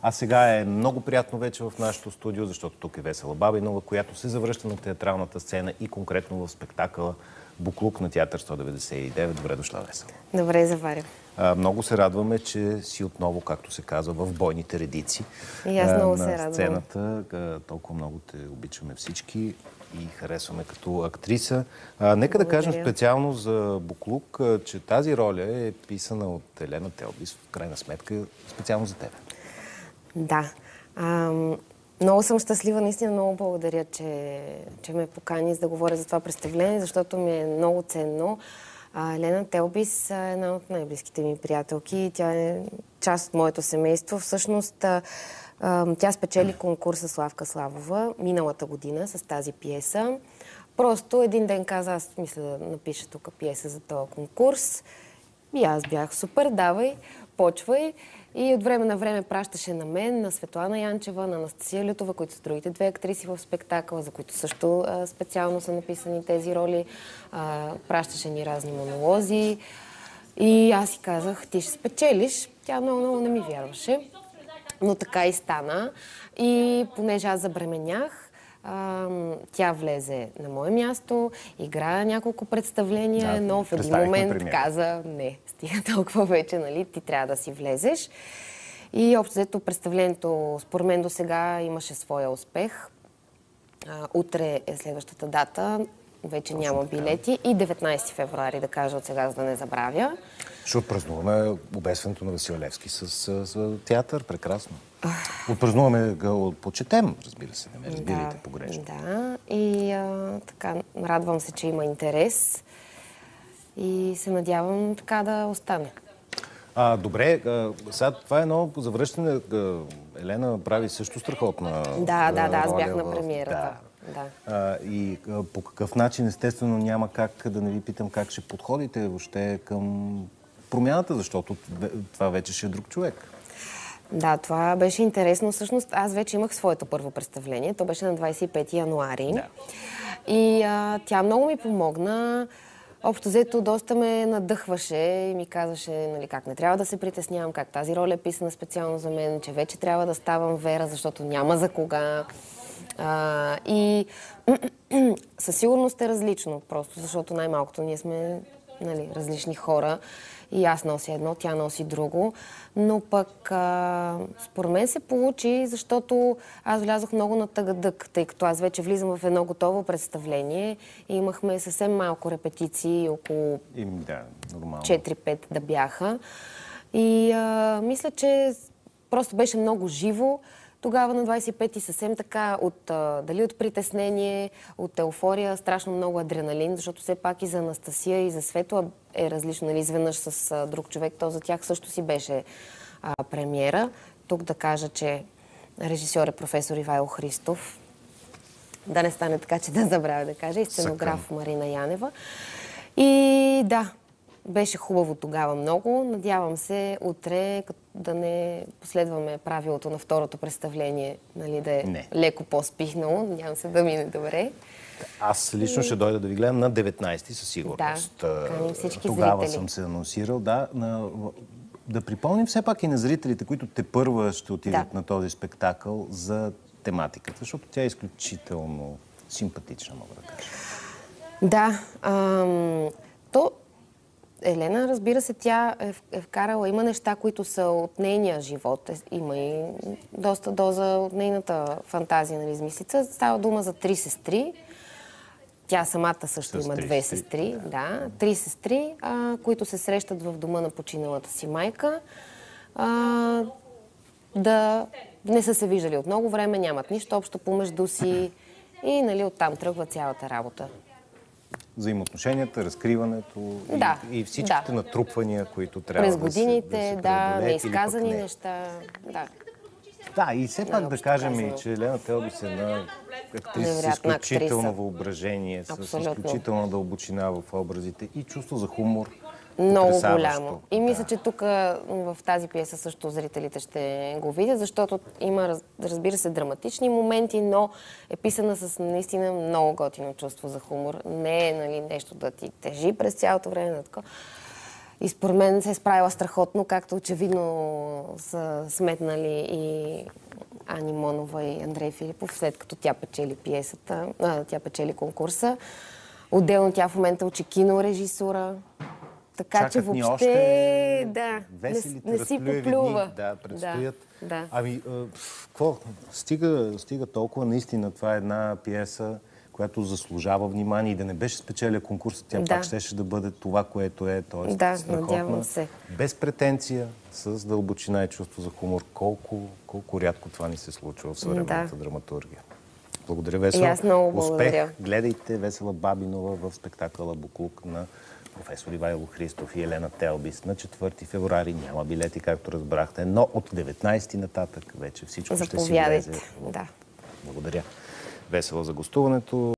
А сега е много приятно вече в нашото студио, защото тук е Весела Бабинова, която се завръща на театралната сцена и конкретно в спектакъла Буклук на Театър 199. Добре дошла, Весела. Добре, заваря. Много се радваме, че си отново, както се казва, в бойните редици. И аз много се на радвам. сцената. Толкова много те обичаме всички и харесваме като актриса. Нека да кажем специално за Буклук, че тази роля е писана от Елена Телбис, в крайна сметка, специално за теб. Да. Много съм щастлива, наистина много благодаря, че ме покани за да говоря за това представление, защото ми е много ценно. Елена Телбис е една от най-близките ми приятелки. Тя е част от моето семейство. Всъщност, тя спечели конкурса Славка Славова миналата година с тази пиеса. Просто един ден каза, аз мисля да напиша тук пиеса за този конкурс. И аз бях супер, давай, почвай. И от време на време пращаше на мен, на Светлана Янчева, на Анастасия Лютова, които са другите две актриси в спектакъла, за които също специално са написани тези роли. Пращаше ни разни монолози. И аз си казах, ти ще спечелиш. Тя много не ми вярваше. Но така и стана. И понеже аз забременях, тя влезе на мое място, игра няколко представления, но в един момент каза, не, стига толкова вече, нали, ти трябва да си влезеш. И общо взето представлението, според мен до сега имаше своя успех. Утре е следващата дата, вече няма билети. И 19 февруари, да кажа от сега, за да не забравя. Ще отпразнуваме обесването на Васил Левски с театър. Прекрасно. Отпразнуваме го, почетем, разбира се, не ме разбирайте погрешно. Да, и така, радвам се, че има интерес и се надявам така да остане. Добре, сега това е едно завръщане. Елена прави също страхотна Да, аз роля бях на премиерата. Да. И по какъв начин, естествено, няма как да не ви питам как ще подходите въобще към промяната, защото това вече ще е друг човек. Да, това беше интересно. Всъщност аз вече имах своето първо представление. То беше на 25 януари. Да. И тя много ми помогна. Общо взето доста ме надъхваше и ми казваше, нали, как не трябва да се притеснявам, как тази роля е писана специално за мен, че вече трябва да ставам Вера, защото няма за кога. И със сигурност е различно, просто защото най-малкото ние сме, нали, различни хора. И аз нося едно, тя носи друго. Но пък според мен се получи, защото аз влязох много на тъгъдък, тъй като аз вече влизам в едно готово представление и имахме съвсем малко репетиции, около 4-5 да бяха. И мисля, че просто беше много живо. Тогава на 25-ти съвсем така, дали от притеснение, от еуфория, страшно много адреналин, защото все пак и за Анастасия, и за Светла е различно, нали, изведнъж с друг човек, то за тях също си беше премиера. Тук да кажа, че режисьор е професор Ивайло Христов. Да не стане така, че да забравя да кажа. И сценограф Марина Янева. И да, беше хубаво тогава много. Надявам се утре да не последваме правилото на второто представление, нали, да е леко по-спихнало. Надявам се да мине добре. Аз лично ще дойда да ви гледам на 19-ти със сигурност. Да, всички тогава зрители. съм се анонсирал. Да припомним все пак и на зрителите, които тепърва ще отидат на този спектакъл, за тематиката, защото тя е изключително симпатична, мога да кажа. Да, Елена, разбира се, тя е вкарала, има неща, които са от нейния живот. Има и доста доза от нейната фантазия на измислица. Става дума за 3 сестри. Тя самата също има 2 сестри. Да, 3 сестри, които се срещат в дома на починалата си майка. Да не са се виждали от много време, нямат нищо общо помежду си и, нали, оттам тръгва цялата работа. Взаимоотношенията, разкриването и всичките натрупвания, които трябва през годините, неизказани неща. Да, и все пак да кажем и, че Елена Телбис е една актриса с изключително въображение, с изключителна дълбочина в образите и чувство за хумор. Много голямо. И мисля, че тук в тази пиеса също зрителите ще го видят, защото има, разбира се, драматични моменти, но е писана с наистина много готино чувство за хумор. Не е, нали, нещо да ти тежи през цялото време. И според мен се е справила страхотно, както очевидно са сметнали и Ани Монова и Андрей Филипов, след като тя печели тя печели конкурса. Отделно тя в момента учи кинорежисура. Така Чакат че ни въобще още не си разплюеви поплюва. дни. Да, предстоят. Да. Ами, какво? Стига толкова. Наистина, това е една пиеса, която заслужава внимание и да не беше спечеля конкурса, тя пак щеше да бъде това, което е. Тоест, надявам се. Без претенция, с дълбочина и чувство за хумор. Колко рядко това ни се случва в съвременната драматургия. Благодаря, Весела. И аз много благодаря. Успех! Гледайте Весела Бабинова в спектакъла Буклук на професор Ивайло Христов и Елена Телбис на 4 февруари. Няма билети, както разбрахте, но от 19 нататък вече всичко ще си влезе. Да. Благодаря. Весела за гостуването.